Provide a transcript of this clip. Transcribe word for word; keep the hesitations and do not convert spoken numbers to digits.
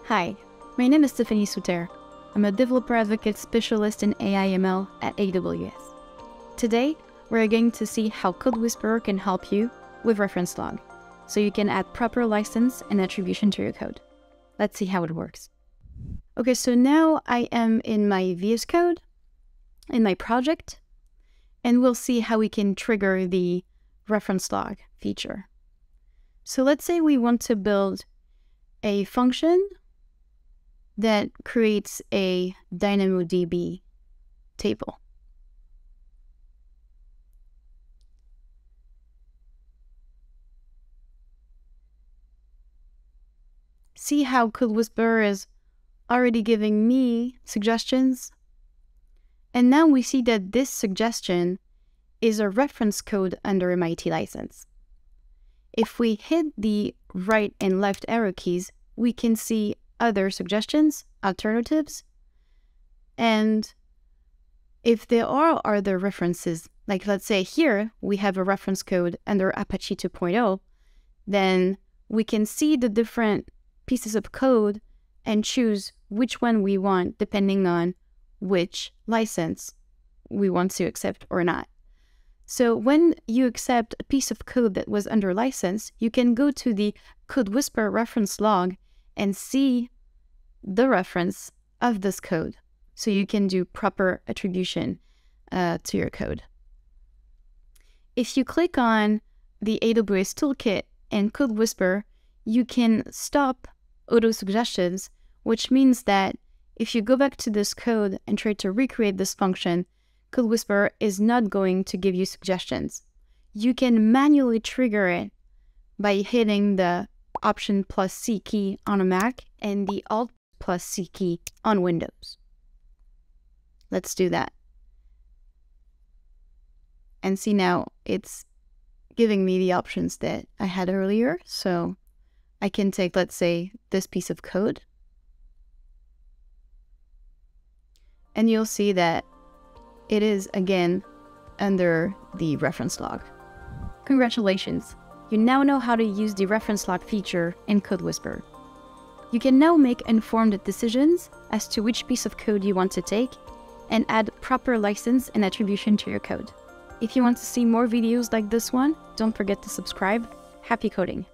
Hi, my name is Tiffany Souterre. I'm a developer advocate specialist in A I M L at A W S. Today, we're going to see how CodeWhisperer can help you with reference log, so you can add proper license and attribution to your code. Let's see how it works. Okay, so now I am in my V S Code, in my project, and we'll see how we can trigger the reference log feature. So let's say we want to build a function that creates a DynamoDB table. See how CodeWhisperer is already giving me suggestions? And now we see that this suggestion is a reference code under M I T license. If we hit the right and left arrow keys, we can see other suggestions, alternatives, and if there are other references, like let's say here we have a reference code under Apache two point oh, then we can see the different pieces of code and choose which one we want depending on which license we want to accept or not. So when you accept a piece of code that was under license, you can go to the CodeWhisperer reference log and see the reference of this code, so you can do proper attribution uh, to your code. If you click on the A W S Toolkit and CodeWhisperer, you can stop auto suggestions, which means that if you go back to this code and try to recreate this function, CodeWhisperer is not going to give you suggestions. You can manually trigger it by hitting the Option plus C key on a Mac and the Alt plus C key on Windows. Let's do that. And see now it's giving me the options that I had earlier. So I can take, let's say, this piece of code. And you'll see that it is again under the reference log. Congratulations! You now know how to use the reference log feature in CodeWhisperer. You can now make informed decisions as to which piece of code you want to take and add proper license and attribution to your code. If you want to see more videos like this one, don't forget to subscribe. Happy coding!